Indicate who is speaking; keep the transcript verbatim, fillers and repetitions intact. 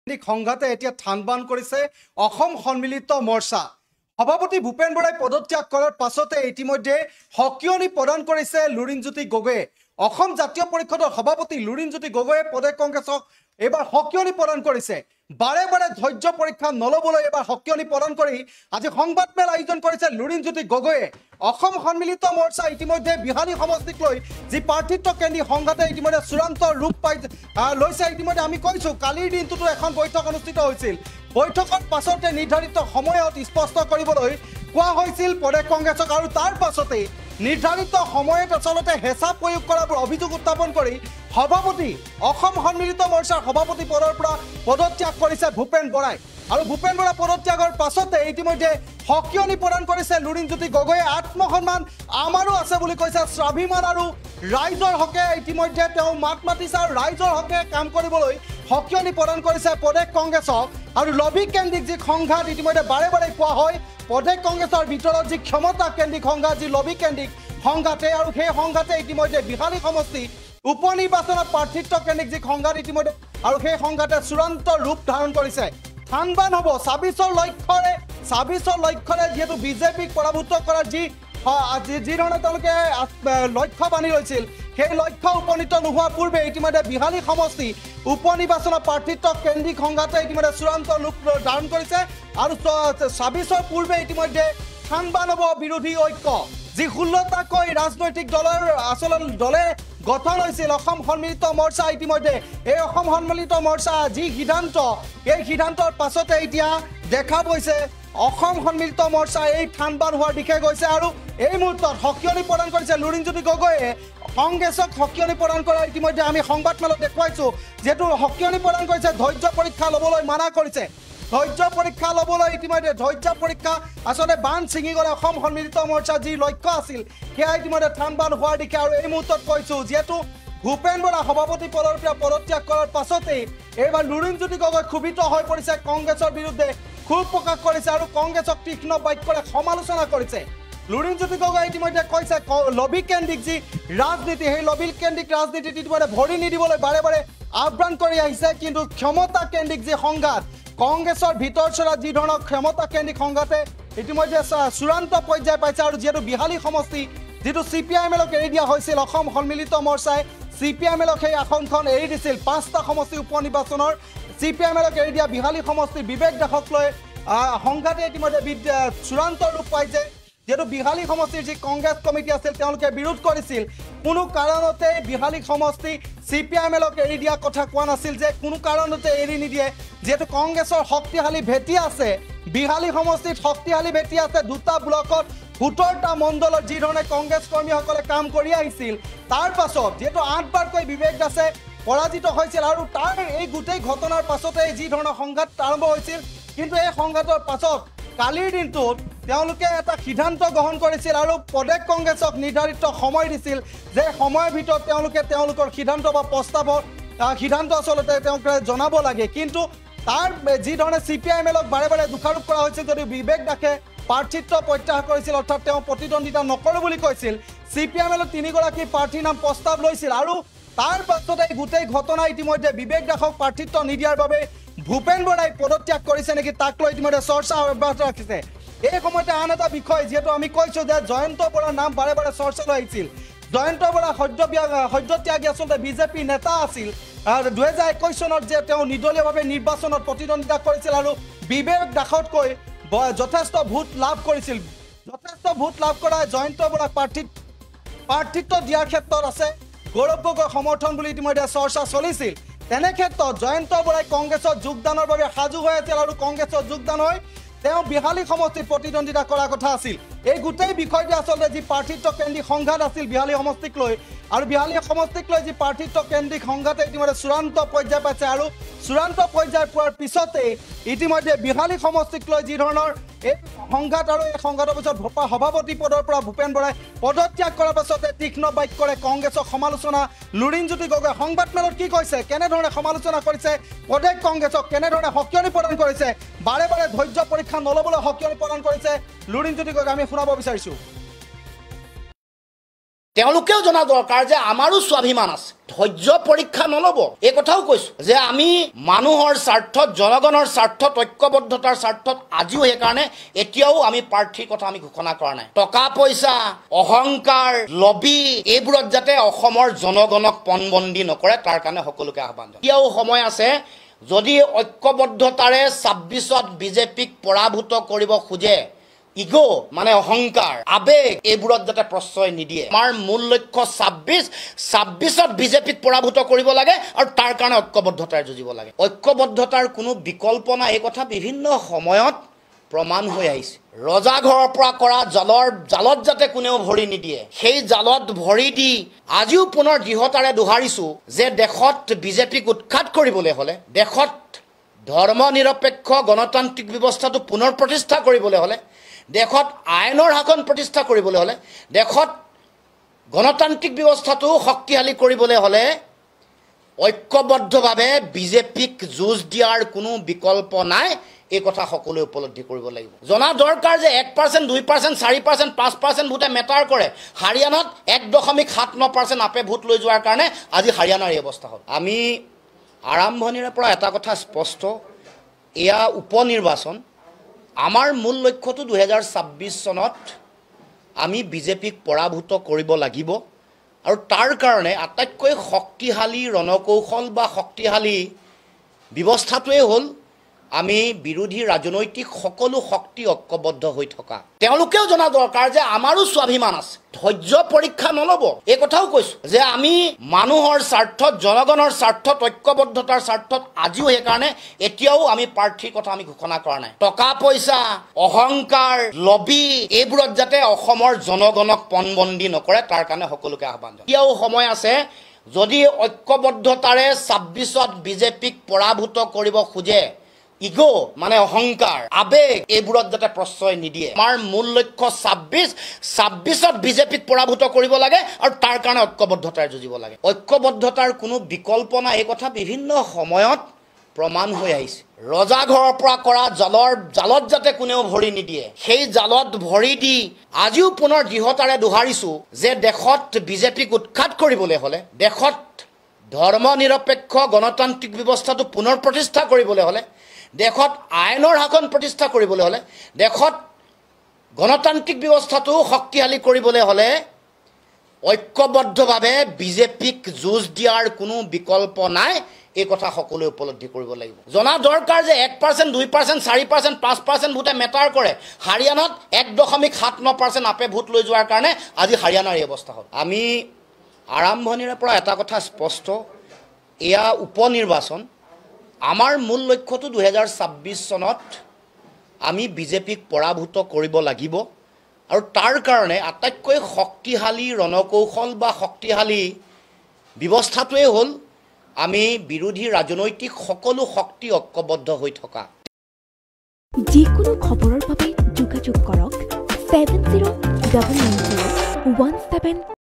Speaker 1: সংঘাতে এতিয়া থানবান কৰিছে অসম সন্মিলিত মৰ্চা সভাপতি ভূপেন বৰাই পদত্যাগ কৰাৰ পাছতে ইতিমধ্যে হকিয়নি প্ৰদান কৰিছে লুৰিণজ্যোতি গগৈয়ে অসম জাতীয় পৰিষদৰ সভাপতি লুৰিণজ্যোতি গগৈয়ে প্ৰদেশ কংগ্ৰেছক এবাৰ হকিয়নি প্ৰদান কৰিছে বাৰে বাৰে ধৈৰ্য পৰীক্ষা নল'বলৈ এবাৰ হকিয়নি প্ৰদান কৰি আজি সংবাদমেল আয়োজন কৰিছে লুৰিণজ্যোতি গগৈয়ে অসম সন্মিলিত মৰ্চা ইতিমধ্যে বিহালী সমষ্টিক লৈ যি প্ৰাৰ্থিত্ব কেন্দ্ৰীয় সংঘাতে ইতিমধ্যে চূড়ান্ত ৰূপ পাই লৈছে ইতিমধ্যে আমি কৈছো কালিৰ দিনটোতো এখন বৈঠক অনুষ্ঠিত হৈছিল বৈঠকৰ পাছতে নিৰ্ধাৰিত সময়ত স্পষ্ট কৰিবলৈ কোৱা হৈছিল প্ৰদেশ কংগ্ৰেছক আৰু তাৰ পাছতে নিৰ্ধাৰিত সময়ত আচলতে হেঁচা প্ৰয়োগ কৰাৰ অভিযোগ উত্থাপন কৰি সভাপতি অসম সন্মিলিত মৰ্চাৰ সভাপতি পদৰ পৰা পদত্যাগ কৰিছে ভূপেন বৰাই আৰু ভূপেন বৰা পদত্যাগৰ পাছতে ইতিমধ্যে হকিয়নি প্ৰদান কৰিছে লুৰিণজ্যোতি গগৈয়ে আত্মসন্মান আমাৰো আছে বুলি কৈছে স্বাভিমান আৰু ৰাইজৰ হকে ইতিমধ্যে তেওঁ মাত মাতিছে আৰু ৰাইজৰ হকে কাম কৰিবলৈ হকিয়নি প্ৰদান কৰিছে প্ৰদেশ কংগ্ৰেছক আৰু লবি কেন্দ্ৰিক যি সংঘাত ইতিমধ্যে বাৰে বাৰে কোৱা হয় প্ৰদেশ কংগ্ৰেছৰ ভিতৰত যি ক্ষমতা কেন্দ্ৰিক সংঘাত যি লবি কেন্দ্ৰিক সংঘাতে আৰু সেই সংঘাতে ইতিমধ্যে বিহালী সমষ্টি উপ নিৰ্বাচনত প্ৰাৰ্থিত্ব কেন্দ্ৰিক যি সংঘাত ইতিমধ্যে আৰু সেই সংঘাতে চূড়ান্ত ৰূপ ধাৰণ কৰিছে থানবান হ'ব ছাব্বিছৰ লক্ষ্যৰে ছাব্বিছৰ লক্ষ্যৰে যিহেতু বিজেপিক পৰাভূত কৰাৰ যি যি ধৰণে তেওঁলোকে লক্ষ্য বান্ধি লৈছিল সেই লক্ষ্য উপনীত নোহোৱাৰ পূৰ্বে ইতিমধ্যে বিহালী সমষ্টি উপ নিৰ্বাচনৰ প্ৰাৰ্থিত্ব কেন্দ্ৰিক সংঘাতে ইতিমধ্যে চূড়ান্ত ৰূপ ধাৰণ কৰিছে আৰু ছাব্বিছৰ পূৰ্বে ইতিমধ্যে থানবান হ'ব বিৰোধী ঐক্য যি ষোল্লটাকৈ ৰাজনৈতিক দলৰ আচলতে দলে গঠন হৈছিল অসম সন্মিলিত মৰ্চা ইতিমধ্যে এই অসম সন্মিলিত মৰ্চা যি সিদ্ধান্ত এই সিদ্ধান্তৰ পাছতে এতিয়া দেখা গৈছে অসম সন্মিলিত মৰ্চা এই থানবান হোৱাৰ দিশে গৈছে আৰু এই মুহূৰ্তত হকিয়নি প্ৰদান কৰিছে লুৰিণজ্যোতি গগৈয়ে কংগ্ৰেছক হকিয়নি প্ৰদান কৰা ইতিমধ্যে আমি সংবাদমেলত দেখুৱাইছো যিহেতু হকিয়নি প্ৰদান কৰিছে ধৈৰ্য পৰীক্ষা ল'বলৈ মানা কৰিছে ধৈৰ্য পৰীক্ষা ল'বলৈ ইতিমধ্যে ধৈৰ্য পৰীক্ষা আচলতে বান ছিঙি গ'লে অসম সন্মিলিত মৰ্চা যি লক্ষ্য আছিল সেয়া ইতিমধ্যে থানবান হোৱাৰ দিশে আৰু এই মুহূৰ্তত কৈছো যিহেতু ভূপেন বৰা সভাপতি পদৰ পৰা পদত্যাগ কৰাৰ পাছতেই এইবাৰ লুৰিণজ্যোতি গগৈ ক্ষোভিত হৈ পৰিছে কংগ্ৰেছৰ বিৰুদ্ধে ক্ষোভ প্ৰকাশ কৰিছে আৰু কংগ্ৰেছক তীক্ষ্ণ বাক্যৰে সমালোচনা কৰিছে লুৰিণজ্যোতি গগৈ ইতিমধ্যে কৈছে লবি কেন্দ্ৰিক যি ৰাজনীতি সেই লবি কেন্দ্ৰিক ৰাজনীতিত ইতিমধ্যে ভৰি নিদিবলৈ বাৰে বাৰে আহ্বান কৰি আহিছে কিন্তু ক্ষমতা কেন্দ্ৰিক যি সংঘাত কংগ্ৰেছৰ ভিতৰ চৰা যি ধৰণৰ ক্ষমতা কেন্দ্ৰিক সংঘাতে ইতিমধ্যে চূড়ান্ত পৰ্যায় পাইছে আৰু যিহেতু বিহালী সমষ্টি যিটো চি পি আই এম এলক এৰি দিয়া হৈছিল অসম সন্মিলিত মৰ্চাই চি পি আই এম এলক সেই আসনখন এৰি দিছিল পাঁচটা সমষ্টি উপ নিৰ্বাচনৰ চি পি আই এম এলক এৰি দিয়া বিহালী সমষ্টিৰ বিবেক দাসক লৈ সংঘাতে ইতিমধ্যে চূড়ান্ত ৰূপ পাইছে যেহেতু বিহালী সমষ্টিৰ যি কংগ্ৰেছ কমিটি আছিল তেওঁলোকে বিৰোধ কৰিছিল কোনো কাৰণতে বিহালী সমষ্টি চি পি আই এম এলক এৰি দিয়া কথা কোৱা নাছিল যে কোনো কাৰণতে এৰি নিদিয়ে যেহেতু কংগ্ৰেছৰ শক্তিশালী ভেটি আছে বিহালী সমষ্টিত শক্তিশালী ভেটি আছে দুটা ব্লকত সোতৰটা মণ্ডলত যি ধৰণে কংগ্ৰেছ কৰ্মীসকলে কাম কৰি আহিছিল তাৰ পাছত যেহেতু আঠবাৰকৈ বিবেক দাসে পৰাজিত হৈছিল আৰু তাৰ এই গোটেই ঘটনাৰ পাছতে যি ধৰণৰ সংঘাত আৰম্ভ হৈছিল কিন্তু এই সংঘাতৰ পাছত কালিৰ দিনটোত তেওঁলোকে এটা সিদ্ধান্ত গ্ৰহণ কৰিছিল আৰু প্ৰদেশ কংগ্ৰেছক নিৰ্ধাৰিত সময় দিছিল যে সময়ৰ ভিতৰত তেওঁলোকে তেওঁলোকৰ সিদ্ধান্ত বা প্ৰস্তাৱৰ সিদ্ধান্ত আচলতে তেওঁলোকে জনাব লাগে কিন্তু তাৰ যি ধৰণে চি পি আই এম এলক বাৰে বাৰে দোষাৰোপ কৰা হৈছিল যদিও বিবেক দাসে প্ৰাৰ্থিত্ব প্ৰত্যাহাৰ কৰিছিল অৰ্থাৎ তেওঁ প্ৰতিদ্বন্দ্বিতা নকৰোঁ বুলি কৈছিল চি পি আই এম এলৰ তিনিগৰাকী প্ৰাৰ্থীৰ নাম প্ৰস্তাৱ লৈছিল আৰু তাৰ পাছতে গোটেই ঘটনা ইতিমধ্যে বিবেক দাসক প্ৰাৰ্থিত্ব নিদিয়াৰ বাবে ভূপেন বৰাই পদত্যাগ কৰিছে নেকি তাক লৈ ইতিমধ্যে চৰ্চা অব্যাহত ৰাখিছে এই সময়তে আন এটা বিষয় যিহেতু আমি কৈছো যে জয়ন্ত বৰাৰ নাম বাৰে বাৰে চৰ্চালৈ আহিছিল জয়ন্ত বৰা সদ্য সদ্যত্যাগী আচলতে বিজেপি নেতা আছিল দুহেজাৰ একৈছ চনত যে তেওঁ নিৰ্দলীয়ভাৱে নিৰ্বাচনত প্ৰতিদ্বন্দ্বিতা কৰিছিল আৰু বিবেক দাসতকৈ যথেষ্ট ভোট লাভ কৰিছিল যথেষ্ট ভোট লাভ কৰা জয়ন্ত বৰাক প্ৰাৰ্থিত প্ৰাৰ্থিত্ব দিয়াৰ ক্ষেত্ৰত আছে গৌৰৱ গগৈ সমৰ্থন বুলি ইতিমধ্যে চৰ্চা চলিছিল তেনে ক্ষেত্ৰত জয়ন্ত বৰাই কংগ্ৰেছত যোগদানৰ বাবে সাজু হৈ আছিল আৰু কংগ্ৰেছত যোগদান হৈ তেওঁ বিহালী সমষ্টিত প্ৰতিদ্বন্দ্বিতা কৰাৰ কথা আছিল এই গোটেই বিষয়টো আচলতে যি প্ৰাৰ্থিত্ব কেন্দ্ৰিক সংঘাত আছিল বিহালী সমষ্টিক লৈ আৰু বিহালী সমষ্টিক লৈ যি প্ৰাৰ্থিত্ব কেন্দ্ৰিক সংঘাতে ইতিমধ্যে চূড়ান্ত পৰ্যায় পাইছে আৰু চূড়ান্ত পৰ্যায় পোৱাৰ পিছতে ইতিমধ্যে বিহালী সমষ্টিক লৈ যি ধৰণৰ এই সংঘাত আৰু এই সংঘাতৰ পিছত সভাপতি পদৰ পৰা ভূপেন বৰাই পদত্যাগ কৰাৰ পাছতে তীক্ষ্ণ বাক্যৰে কংগ্ৰেছক সমালোচনা লুৰিণজ্যোতি গগৈ সংবাদমেলত কি কৈছে কেনেধৰণে সমালোচনা কৰিছে প্ৰদেশ কংগ্ৰেছক কেনেধৰণে হকিয়নি প্ৰদান কৰিছে বাৰে বাৰে ধৈৰ্য পৰীক্ষা নল'বলৈ হকিয়নি প্ৰদান কৰিছে লুৰিণজ্যোতি গগৈ আমি শুনাব বিচাৰিছোঁ
Speaker 2: তেওঁলোকেও জনা দৰকাৰ যে আমাৰো স্বাভিমান আছে, ধৈৰ্য পৰীক্ষা নল'ব। এই কথাও কৈছোঁ যে আমি মানুহৰ স্বাৰ্থত, জনগণৰ স্বাৰ্থত, ঐক্যবদ্ধতাৰ স্বাৰ্থত আজিও সেইকাৰণে এতিয়াও আমি প্ৰাৰ্থীৰ কথা আমি ঘোষণা কৰা নাই। টকা পইচা, অহংকাৰ, লবি এইবোৰত যাতে অসমৰ জনগণক পণবন্দী নকৰে তাৰ কাৰণে সকলোকে আহ্বান জনাওঁ। এতিয়াও সময় আছে, যদি ঐক্যবদ্ধতাৰে ছাব্বিছত বিজেপিক পৰাভূত কৰিব খোজে, ইগো মানে অহংকাৰ, আবেগ এইবোৰত যাতে প্ৰশ্ৰয় নিদিয়ে। আমাৰ মূল লক্ষ্য ছাব্বিছ ছাব্বিছত বিজেপিক পৰাভূত কৰিব লাগে আৰু তাৰ কাৰণে ঐক্যবদ্ধতাৰে যুঁজিব লাগে। ঐক্যবদ্ধতাৰ কোনো বিকল্প নাই, এই কথা বিভিন্ন সময়ত প্ৰমাণ হৈ আহিছে। ৰজাঘৰৰ পৰা কৰা জালৰ জালত যাতে কোনেও ভৰি নিদিয়ে, সেই জালত ভৰি দি আজিও পুনৰ দৃঢ়তাৰে দোহাৰিছোঁ যে দেশত বিজেপিক উৎখাত কৰিবলৈ হ'লে, দেশত ধৰ্ম নিৰপেক্ষ গণতান্ত্ৰিক ব্যৱস্থাটো পুনৰ প্ৰতিষ্ঠা কৰিবলৈ হ'লে, দেশত আইনৰ শাসন প্ৰতিষ্ঠা কৰিবলৈ হ'লে, দেশত গণতান্ত্ৰিক ব্যৱস্থাটো শক্তিশালী কৰিবলৈ হ'লে ঐক্যবদ্ধভাৱে বিজেপিক যুঁজ দিয়াৰ কোনো বিকল্প নাই। এই কথা সকলোৱে উপলব্ধি কৰিব লাগিব। জনা দৰকাৰ যে এক পাৰ্চেণ্ট, দুই পাৰ্চেণ্ট, চাৰি পাৰ্চেণ্ট, পাঁচ পাৰ্চেণ্ট ভোটে মেটাৰ কৰে। হাৰিয়ানাত এক দশমিক সাত ন পাৰ্চেণ্ট আপে ভোট লৈ যোৱাৰ কাৰণে আজি হাৰিয়ানাৰ এই অৱস্থা হ'ল। আমি আৰম্ভণিৰে পৰা এটা কথা স্পষ্ট, এয়া উপ নিৰ্বাচন। আমাৰ মূল লক্ষ্যটো দুহেজাৰ ছাব্বিছ চনত আমি বিজেপিক পৰাভূত কৰিব লাগিব আৰু তাৰ কাৰণে আটাইতকৈ শক্তিশালী ৰণকৌশল বা শক্তিশালী ব্যৱস্থাটোৱেই হ'ল আমি বিৰোধী ৰাজনৈতিক সকলো শক্তি ঐক্যবদ্ধ হৈ থকা। তেওঁলোকেও জনা দৰকাৰ যে আমাৰো স্বাভিমান আছে, ধৈৰ্য পৰীক্ষা নল'ব। এই কথাও কৈছোঁ যে আমি মানুহৰ স্বাৰ্থত, জনগণৰ স্বাৰ্থত, ঐক্যবদ্ধতাৰ স্বাৰ্থত আজিও সেইকাৰণে এতিয়াও আমি প্ৰাৰ্থীৰ কথা আমি ঘোষণা কৰা নাই। টকা পইচা, অহংকাৰ, লবি এইবোৰত যাতে অসমৰ জনগণক পণবন্দী নকৰে তাৰ কাৰণে সকলোকে আহ্বান জনাওঁ। এতিয়াও সময় আছে, যদি ঐক্যবদ্ধতাৰে ছাব্বিছত বিজেপিক পৰাভূত কৰিব খোজে, ইগো মানে অহংকাৰ, আবেগ এইবোৰত যাতে প্ৰশ্ৰয় নিদিয়ে। আমাৰ মূল লক্ষ্য ছাব্বিছ ছাব্বিছত বিজেপিক পৰাভূত কৰিব লাগে আৰু তাৰ কাৰণে ঐক্যবদ্ধতাৰে যুঁজিব লাগে। ঐক্যবদ্ধতাৰ কোনো বিকল্প নাই, এই কথা বিভিন্ন সময়ত প্ৰমাণ হৈ আহিছে। ৰজাঘৰৰ পৰা কৰা জালৰ জালত যাতে কোনেও ভৰি নিদিয়ে, সেই জালত ভৰি দি আজিও পুনৰ দৃঢ়তাৰে দোহাৰিছোঁ যে দেশত বিজেপিক উৎখাত কৰিবলৈ হ'লে, দেশত ধৰ্ম নিৰপেক্ষ গণতান্ত্ৰিক ব্যৱস্থাটো পুনৰ প্ৰতিষ্ঠা কৰিবলৈ হ'লে, দেশত আইনৰ শাসন প্ৰতিষ্ঠা কৰিবলৈ হ'লে, দেশত গণতান্ত্ৰিক ব্যৱস্থাটো শক্তিশালী কৰিবলৈ হ'লে ঐক্যবদ্ধভাৱে বিজেপিক যুঁজ দিয়াৰ কোনো বিকল্প নাই। এই কথা সকলোৱে উপলব্ধি কৰিব লাগিব। জনা দৰকাৰ যে এক পাৰ্চেণ্ট, দুই পাৰ্চেণ্ট, চাৰি পাৰ্চেণ্ট, পাঁচ পাৰ্চেণ্ট ভোটে মেটাৰ কৰে। হাৰিয়ানাত এক দশমিক সাত ন পাৰ্চেণ্ট আপে ভোট লৈ যোৱাৰ কাৰণে আজি হাৰিয়ানাৰ এই অৱস্থা হ'ল। আমি আৰম্ভণিৰে পৰা এটা কথা স্পষ্ট, এয়া উপ নিৰ্বাচন। আমাৰ মূল লক্ষ্যটো দুহেজাৰ ছাব্বিছ চনত আমি বিজেপিক পৰাভূত কৰিব লাগিব আৰু তাৰ কাৰণে আটাইতকৈ শক্তিশালী ৰণকৌশল বা শক্তিশালী ব্যৱস্থাটোৱেই হ'ল আমি বিৰোধী ৰাজনৈতিক সকলো শক্তি ঐক্যবদ্ধ হৈ থকা।
Speaker 3: যিকোনো খবৰৰ বাবে যোগাযোগ কৰক seven zero' double nine zero' one seven